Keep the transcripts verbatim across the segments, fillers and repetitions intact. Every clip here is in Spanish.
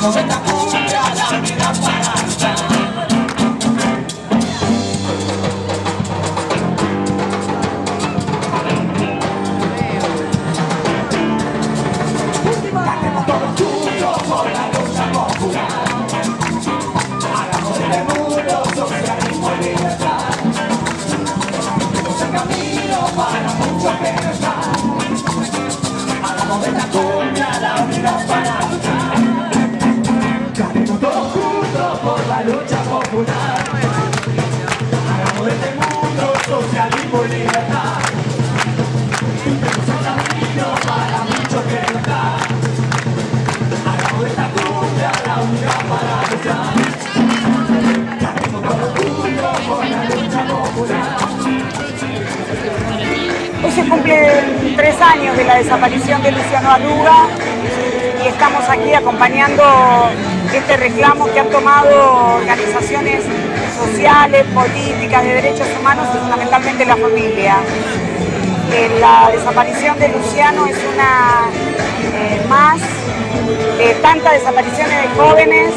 Hoy se cumplen tres años de la desaparición de Luciano Arruga y estamos aquí acompañando este reclamo que han tomado organizaciones sociales, políticas, de derechos humanos y fundamentalmente la familia. Eh, la desaparición de Luciano es una eh, más de tantas desapariciones de jóvenes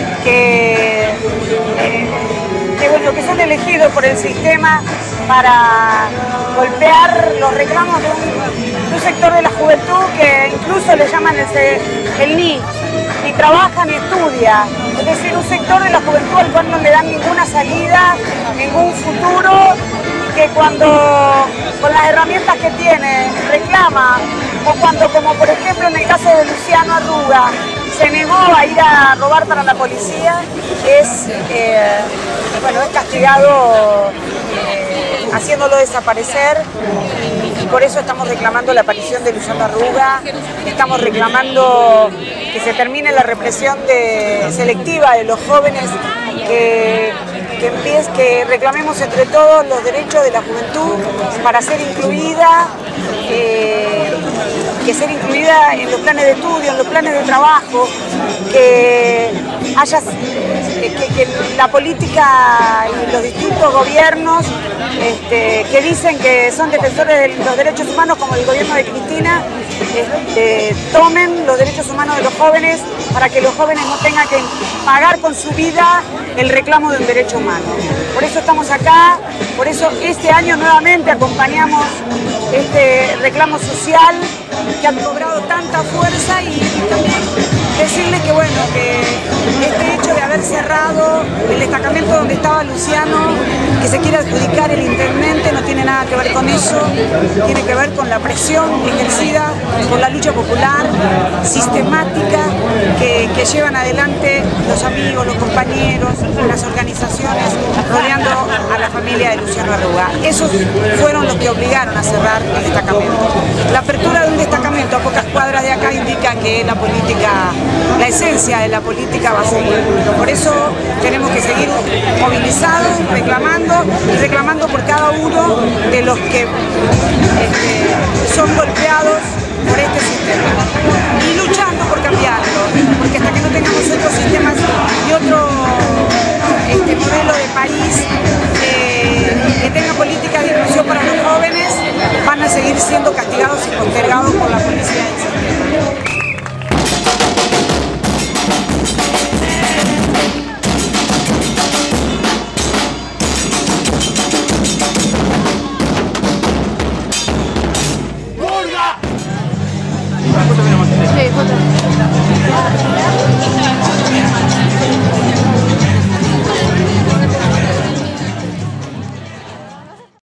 que, eh, que, bueno, que son elegidos por el sistema para golpear los reclamos de un, de un sector de la juventud que incluso le llaman el, el N I, ni trabaja ni estudia. Es decir, un sector de la juventud al cual no le dan ninguna salida, ningún futuro, y que cuando con las herramientas que tiene reclama, o cuando, como por ejemplo en el caso de Luciano Arruga, se negó a ir a robar para la policía, es, eh, bueno, es castigado eh, haciéndolo desaparecer, y, y por eso estamos reclamando la aparición de Luciano Arruga, estamos reclamando que se termine la represión de, selectiva de los jóvenes, que, que, empiece, que reclamemos entre todos los derechos de la juventud para ser incluida, eh, que ser incluida en los planes de estudio, en los planes de trabajo, que haya que, que la política y los distintos gobiernos este, que dicen que son defensores de los derechos humanos, como el gobierno de Cristina, este, tomen los derechos humanos de los jóvenes para que los jóvenes no tengan que pagar con su vida el reclamo de un derecho humano. Por eso estamos acá, por eso este año nuevamente acompañamos este reclamo social que ha cobrado tanta fuerza, y, y también decirles que bueno, que este hecho de haber cerrado el destacamento donde estaba Luciano, que se quiere adjudicar el intendente, no tiene nada que ver con eso, tiene que ver con la presión ejercida por la lucha popular sistemática que, que llevan adelante los amigos, los compañeros, las organizaciones rodeando a la familia de Luciano Arruga. Esos fueron los que obligaron a cerrar el destacamento. La apertura de un destacamento a pocas cuadras de acá indica que la política, la esencia de la política va a seguir. Por eso tenemos que seguir movilizados, reclamando y reclamando por cada uno de los que este, son golpeados por este sistema y luchando por cambiarlo, porque hasta que no tengamos otros sistemas y otro este, modelo de país eh, que tenga política de inclusión para los jóvenes, van a seguir siendo castigados y postergados por la policía del sistema. Sí, foto.